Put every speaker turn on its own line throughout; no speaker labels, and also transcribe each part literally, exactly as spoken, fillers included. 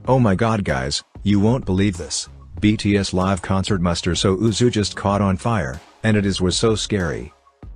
Oh my god guys, you won't believe this. B T S live concert Muster So Uzu just caught on fire, and it is was so scary.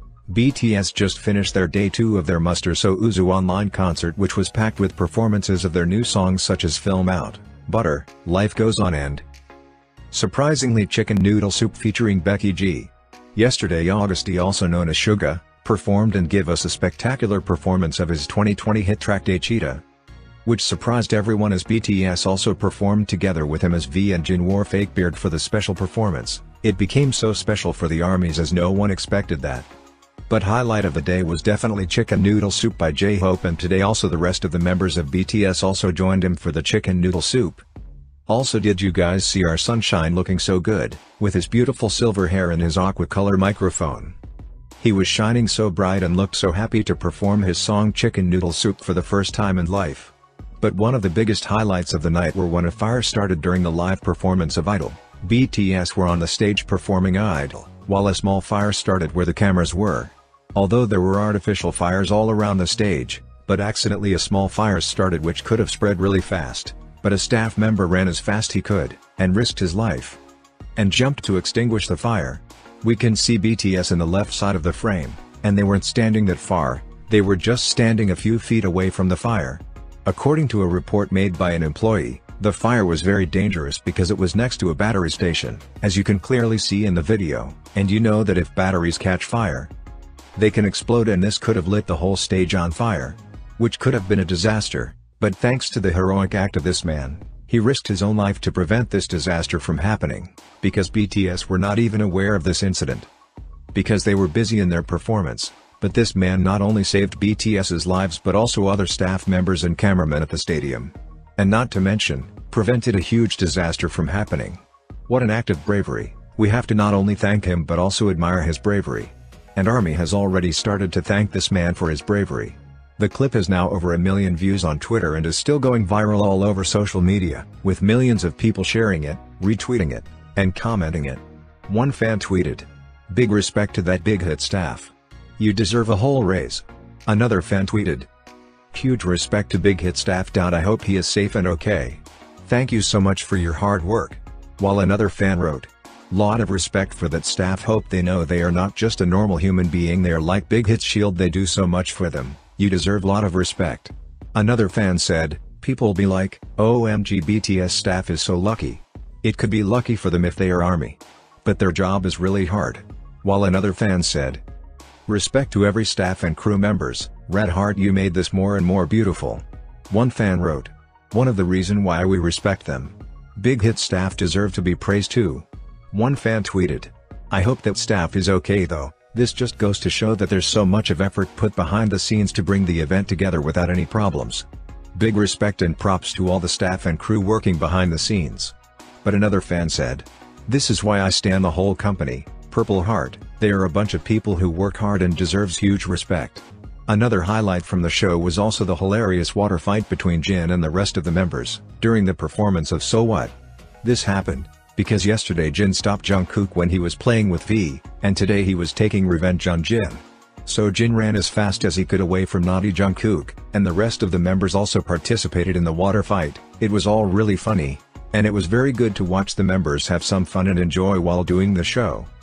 B T S just finished their day two of their Muster So Uzu online concert, which was packed with performances of their new songs such as Film Out, Butter, Life Goes On and surprisingly Chicken Noodle Soup featuring Becky G. Yesterday Augusty, also known as Suga, performed and gave us a spectacular performance of his twenty twenty hit track Day Cheetah, which surprised everyone as B T S also performed together with him as V and Jin wore fake beard for the special performance. It became so special for the ARMYs as no one expected that. But highlight of the day was definitely Chicken Noodle Soup by J-Hope, and today also the rest of the members of B T S also joined him for the Chicken Noodle Soup. Also, did you guys see our Sunshine looking so good, with his beautiful silver hair and his aqua color microphone? He was shining so bright and looked so happy to perform his song Chicken Noodle Soup for the first time in life. But one of the biggest highlights of the night were when a fire started during the live performance of Idol. B T S were on the stage performing Idol, while a small fire started where the cameras were. Although there were artificial fires all around the stage, but accidentally a small fire started which could have spread really fast. But a staff member ran as fast he could, and risked his life, and jumped to extinguish the fire. We can see B T S in the left side of the frame, and they weren't standing that far, they were just standing a few feet away from the fire. According to a report made by an employee, the fire was very dangerous because it was next to a battery station, as you can clearly see in the video, and you know that if batteries catch fire, they can explode, and this could have lit the whole stage on fire, which could have been a disaster. But thanks to the heroic act of this man, he risked his own life to prevent this disaster from happening, because B T S were not even aware of this incident, because they were busy in their performance. But this man not only saved BTS's lives but also other staff members and cameramen at the stadium. And not to mention, prevented a huge disaster from happening. What an act of bravery. We have to not only thank him but also admire his bravery. And ARMY has already started to thank this man for his bravery. The clip has now over a million views on Twitter and is still going viral all over social media, with millions of people sharing it, retweeting it, and commenting it. One fan tweeted, "Big respect to that big hit staff. You deserve a whole raise." Another fan tweeted, "Huge respect to big hit staff. I hope he is safe and okay. Thank you so much for your hard work." While another fan wrote, "Lot of respect for that staff. Hope they know they are not just a normal human being, they are like Big Hit's shield. They do so much for them. You deserve lot of respect." Another fan said, "People be like, O M G, B T S staff is so lucky. It could be lucky for them if they are ARMY. But their job is really hard." While another fan said, "Respect to every staff and crew members, Red Heart, you made this more and more beautiful." One fan wrote, "One of the reason why we respect them. Big Hit staff deserve to be praised too." One fan tweeted, "I hope that staff is okay though. This just goes to show that there's so much of effort put behind the scenes to bring the event together without any problems. Big respect and props to all the staff and crew working behind the scenes." But another fan said, "This is why I stand the whole company, Purple Heart. They are a bunch of people who work hard and deserves huge respect." Another highlight from the show was also the hilarious water fight between Jin and the rest of the members, during the performance of So What. This happened because yesterday Jin stopped Jungkook when he was playing with V, and today he was taking revenge on Jin. So Jin ran as fast as he could away from naughty Jungkook, and the rest of the members also participated in the water fight. It was all really funny, and it was very good to watch the members have some fun and enjoy while doing the show.